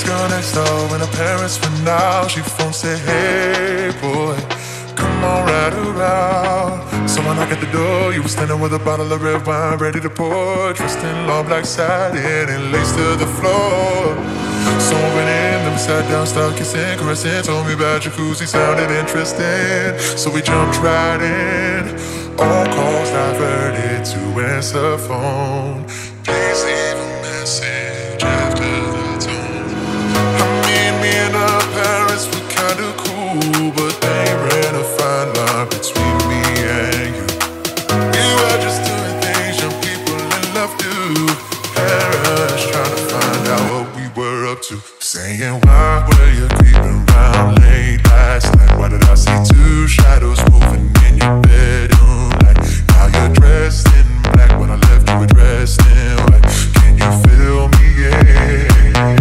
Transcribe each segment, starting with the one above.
girl next door and her parents for now. She phone said, hey boy, come on right around. Someone knocked at the door, you were standing with a bottle of red wine ready to pour. Dressed in long black satin and lace to the floor. Someone went in, then we sat down, started kissing, caressing. Told me about jacuzzi, sounded interesting. So we jumped right in. All calls diverted to answer phone. Please leave a message after the tone. I mean, me and her parents were kinda cool, but they ran a fine line between me and you. We were just doing things young people in love do. Parents trying to find out what we were up to. Saying, why were you creeping around late last night? Why did I see two shadows moving in your bedroom light? Now you're dressed in black, when I left you were dressed in white. Can you feel me? Yeah.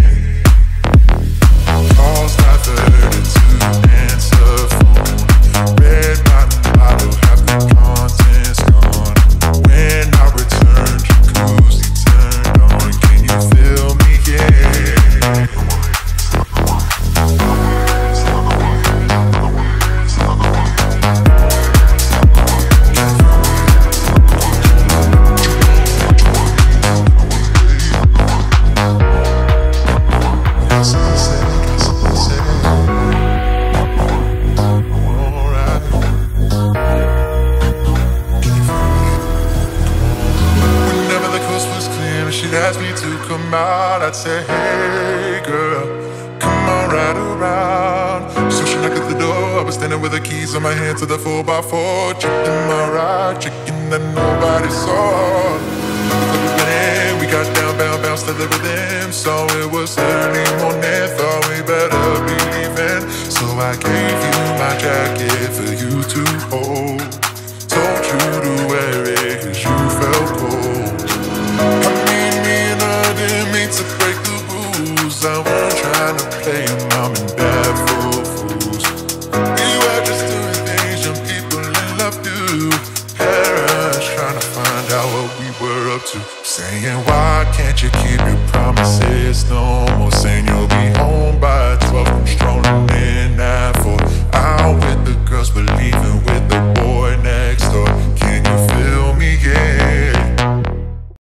Calls diverted to answer phone. Red bottom bottle, half the contents gone. When I returned, jacuzzi turned on. Can you feel me? Yeah. She'd ask me to come out, I'd say, hey girl, come on right around. So she knocked at the door, I was standing with the keys in my hand to the 4x4. Chicked in my ride, chicken that nobody saw. We went in, we got down, bounced to the rhythm. So it was early morning, thought we better be leaving. So I gave you my jacket for you to hold. Told you to wear it cause you felt cold. To break the rules, I wasn't trying to play mom and dad for fools. We were just doing things young people in love do. Parents trying to find out what we were up to. Saying, why can't you keep your promises? No more saying